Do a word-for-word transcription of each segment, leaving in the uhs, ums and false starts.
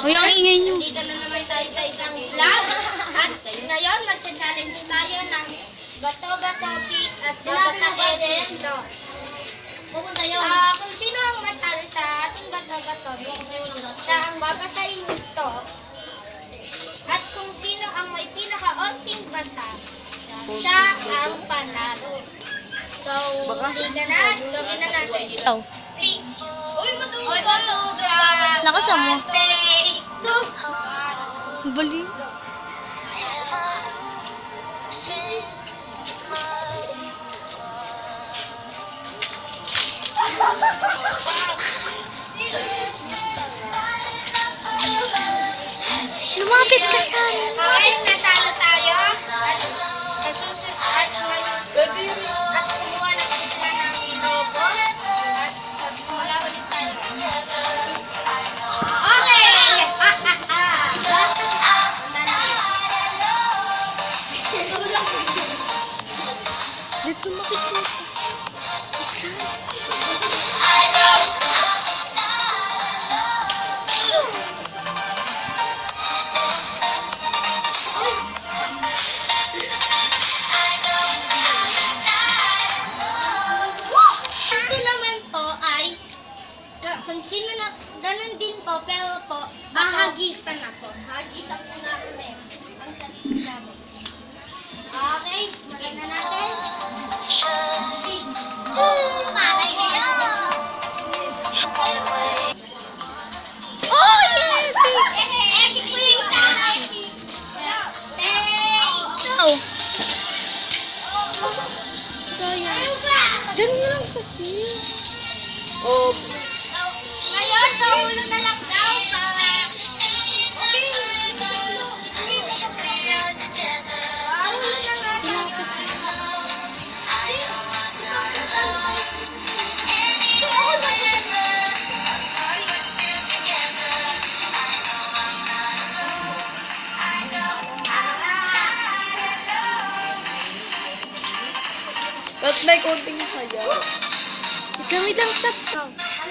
Uy, ang ingay nyo. Dito na naman tayo sa isang vlog. At ngayon, mag-challenge tayo ng bato-bato pick at babasahin ito. Pupunta yun. Ah, kung sino ang matalo sa ating bato-bato, siya ang babasahin nito. At kung sino ang may pinaka-onting basa, siya ang panalo. So, hindi na na, gawin na natin. Oh. Three. Uy, matuwa! Uy, matuwa! Nakasama mo. Take two. Bali. Lumapit ka sa akin. Okay, natalo tayo. At nasusunod at at kumuha na kami sila ng lobo. At magsimula ulit tayo. Okay! Let's lumapit ka. Ito naman po ay kung sino na, ganun din po, pero po, hahagisan ako. Hahagisan ko na kami. Ang sarili namin. Okay, maganda na natin. Patay kayo! Oh, yes! Eh, hindi ko yung isa. Oh. Sayang. Ganun lang kasi. Oh. Ngayon, sa ulo na lang daw. Para... Okay. Ba't may konting saya? Gamit ang tap.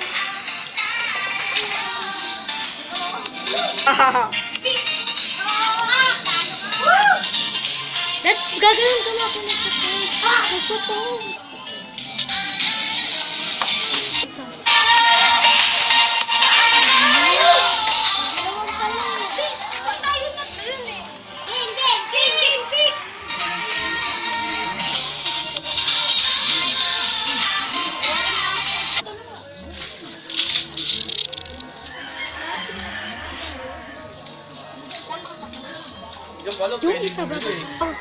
That, gagawin ko na ako na tap. Nagpapos. Yung isa ba? Oh.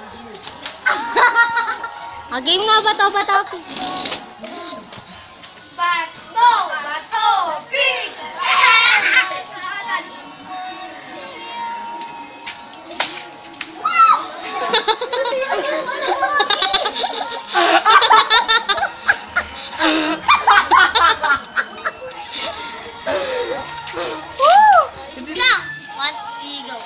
Ah, game nga ba to? Bato, Bato! Bato! Pick! Lang! One, three, go.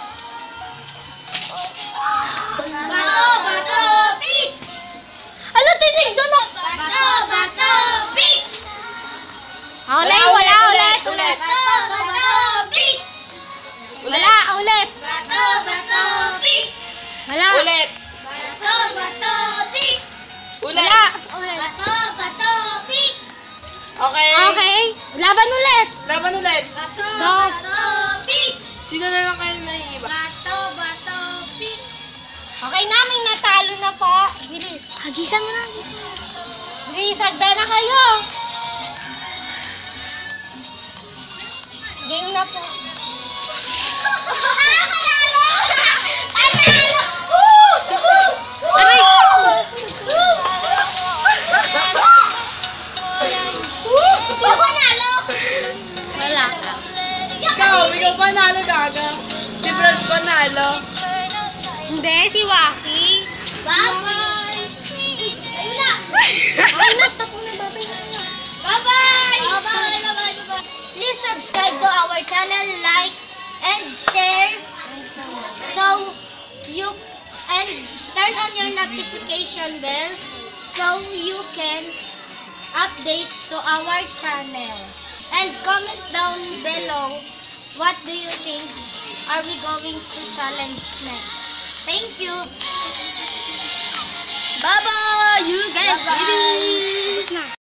Bato! Bato! Pick! Ano, tinig doon ako? Bato! Bato! Pick! Wala, wala, ulit, ulit. Bato! Bato! Pick! Wala, ulit. Bato! Bato! Pick! Wala. Ulit. Bato! Bato! Pick! Ulit. Wala. Ulit. Bato! Bato! Pick! Okay. Okay. Laban ulit. Laban ulit. Bato! Go. Bato! Pick! Sino na lang kayo naiiba? Bato! Bato! Pick! Okay na, may natalo na po. Bilis. Hagisan mo na. Bilis, hagda na kayo. Game na po. Ah! Panalo! Panalo! Woo! Woo! Aray! Sino panalo? Wala. Ikaw, ikaw panalo gaga. Si Brad panalo. Hindi, si Waki. Bye-bye! Ayun na! Okay na, stop mo na. Bye-bye na kayo. Bye-bye! Bye-bye! Bye-bye! Bye-bye! Please subscribe to our channel, like, and share. So, you, and turn on your notification bell so you can update to our channel. And comment down below what do you think are we going to challenge next? Thank you. Bye-bye! You guys, Bye-bye. baby!